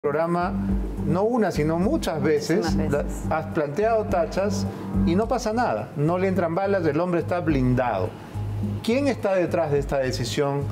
Programa, no una, sino muchas veces, has planteado tachas y no pasa nada, no le entran balas, el hombre está blindado. ¿Quién está detrás de esta decisión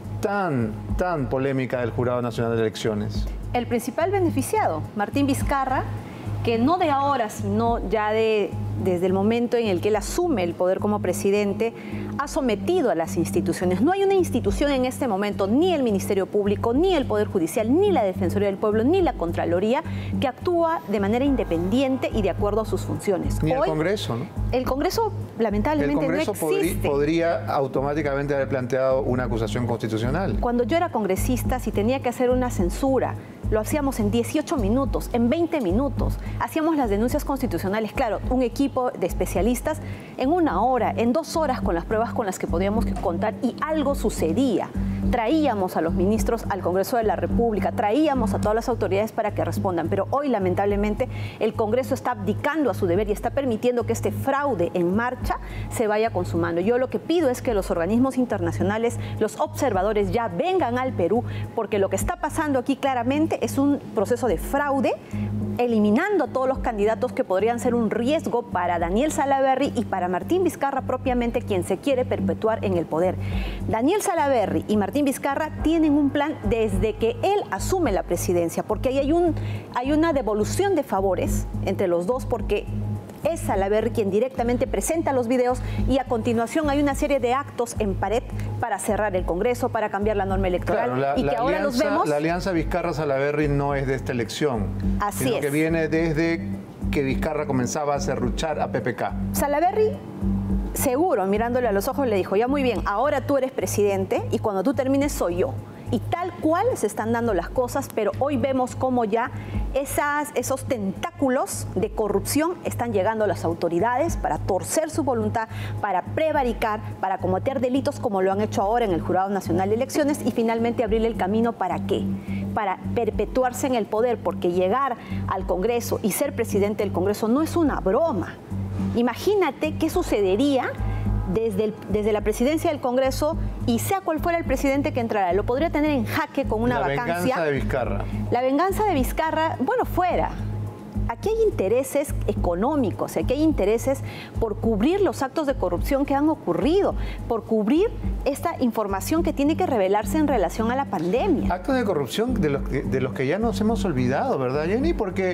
tan polémica del Jurado Nacional de Elecciones? El principal beneficiado, Martín Vizcarra, que no de ahora, sino ya desde el momento en el que él asume el poder como presidente, ha sometido a las instituciones. No hay una institución en este momento, ni el Ministerio Público, ni el Poder Judicial, ni la Defensoría del Pueblo, ni la Contraloría, que actúa de manera independiente y de acuerdo a sus funciones. Ni el Congreso, ¿no? El Congreso, lamentablemente, no existe. El Congreso podría automáticamente haber planteado una acusación constitucional. Cuando yo era congresista, si tenía que hacer una censura, lo hacíamos en 18 minutos, en 20 minutos. Hacíamos las denuncias constitucionales, claro, un equipo de especialistas en 1 hora, en 2 horas con las pruebas con las que podíamos contar y algo sucedía. Traíamos a los ministros al Congreso de la República, traíamos a todas las autoridades para que respondan, pero hoy lamentablemente el Congreso está abdicando a su deber y está permitiendo que este fraude en marcha se vaya consumando. Yo lo que pido es que los organismos internacionales, los observadores ya vengan al Perú, porque lo que está pasando aquí claramente es un proceso de fraude, eliminando a todos los candidatos que podrían ser un riesgo para Daniel Salaverry y para Martín Vizcarra propiamente, quien se quiere perpetuar en el poder. Daniel Salaverry y Martín Vizcarra tienen un plan desde que él asume la presidencia, porque ahí hay una devolución de favores entre los dos, porque es Salaverry quien directamente presenta los videos y a continuación hay una serie de actos en pared para cerrar el Congreso, para cambiar la norma electoral. Claro, y que ahora los vemos. La alianza Vizcarra-Salaverry no es de esta elección, sino que viene desde que Vizcarra comenzaba a serruchar a PPK. Salaverry, seguro, mirándole a los ojos, le dijo: ya muy bien, ahora tú eres presidente y cuando tú termines soy yo. Y tal cual se están dando las cosas, pero hoy vemos cómo ya esos tentáculos de corrupción están llegando a las autoridades para torcer su voluntad, para prevaricar, para cometer delitos como lo han hecho ahora en el Jurado Nacional de Elecciones y finalmente abrirle el camino. ¿Para qué? Para perpetuarse en el poder, porque llegar al Congreso y ser presidente del Congreso no es una broma. Imagínate qué sucedería desde la presidencia del Congreso y sea cual fuera el presidente que entrara. Lo podría tener en jaque con una vacancia. La venganza de Vizcarra. La venganza de Vizcarra, bueno, fuera. Aquí hay intereses económicos, aquí hay intereses por cubrir los actos de corrupción que han ocurrido, por cubrir esta información que tiene que revelarse en relación a la pandemia. Actos de corrupción de los que ya nos hemos olvidado, ¿verdad, Jenny? Porque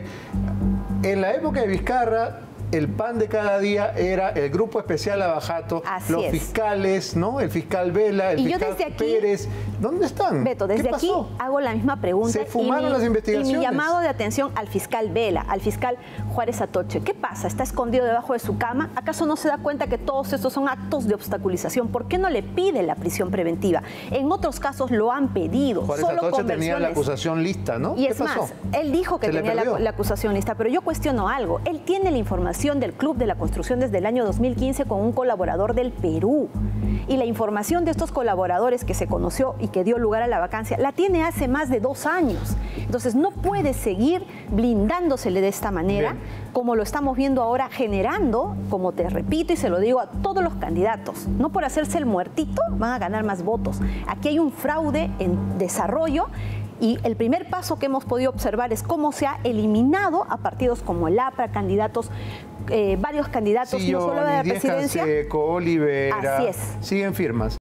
en la época de Vizcarra, el pan de cada día era el Grupo Especial Abajato, los fiscales, ¿no? El fiscal Vela, el fiscal Pérez. ¿Dónde están? Beto, desde aquí hago la misma pregunta. Se fumaron las investigaciones. Y mi llamado de atención al fiscal Vela, al fiscal Juárez Atoche. ¿Qué pasa? ¿Está escondido debajo de su cama? ¿Acaso no se da cuenta que todos estos son actos de obstaculización? ¿Por qué no le pide la prisión preventiva? En otros casos lo han pedido. Juárez Atoche tenía la acusación lista, ¿no? Y es más, él dijo que tenía la acusación lista, pero yo cuestiono algo. Él tiene la información del Club de la Construcción desde el año 2015 con un colaborador del Perú. Y la información de estos colaboradores que se conoció y que dio lugar a la vacancia la tiene hace más de 2 años. Entonces no puede seguir blindándosele de esta manera, como lo estamos viendo ahora, generando, como te repito y se lo digo a todos los candidatos, no por hacerse el muertito van a ganar más votos. Aquí hay un fraude en desarrollo. Y el primer paso que hemos podido observar es cómo se ha eliminado a partidos como el APRA, candidatos, varios candidatos, no solo de la presidencia. Canseco, Olivera, así es. Siguen firmas.